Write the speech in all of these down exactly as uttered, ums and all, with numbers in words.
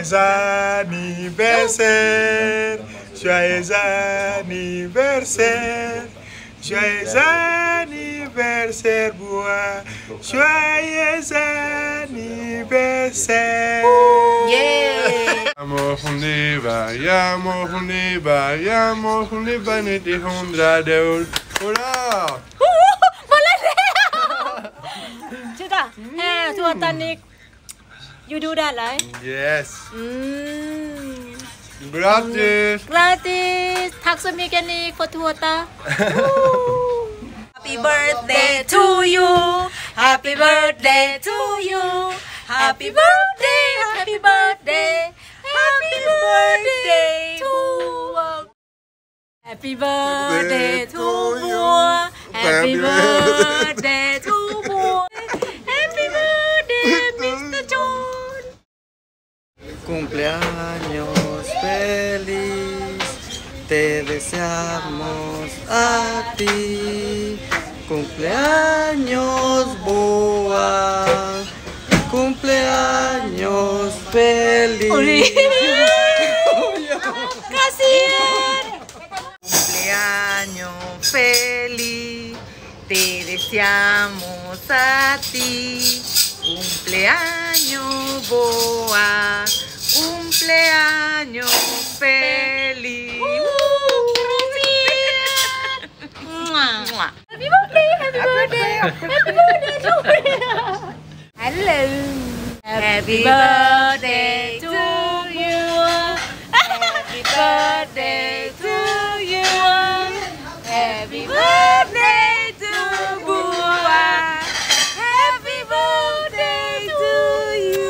Joyeux anniversaire, joyeux anniversaire, joyeux anniversaire, bois, joyeux anniversaire. Yeah. Vamos juntos, vayamos juntos, vayamos juntos, vanity hundred år. Hurra! มาแล้วชื่อตาแฮ่ทัวร์ตันนิก you do that right Yes. อืม Grattis. gratis ทักสมิกันนิก for ทัวร์ตา Happy birthday to you Happy birthday to you Happy birthday Happy birthday Happy birthday to Happy birthday to you Happy birthday to you Happy birthday Mister John Cumpleaños feliz, te deseamos a ti. Cumpleaños boa, cumpleaños feliz. Kasihan. Cumpleaños feliz, te deseamos a ti. Cumpleaños boa, cumpleaños feliz. Mwah. Happy birthday, happy birthday, happy birthday to me. Hello. Happy birthday to you. Happy birthday to you. Happy birthday to Bua. Happy birthday to you.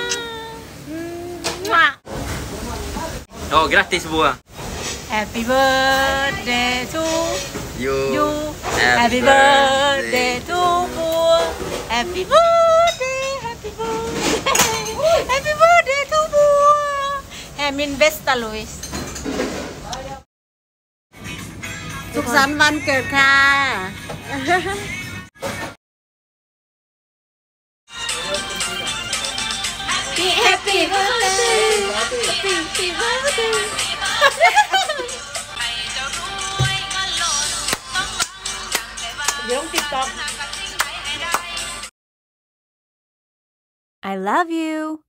Mwah. Oh, gratis buah. Happy birthday to You. you. Happy birthday to Bua. Happy birthday, happy birthday. Happy birthday to Bua. Hamin Besta Luis. สุขสันต์วันเกิดค่ะ Happy birthday Happy birthday เดี๋ยวติ๊กต็อก I love you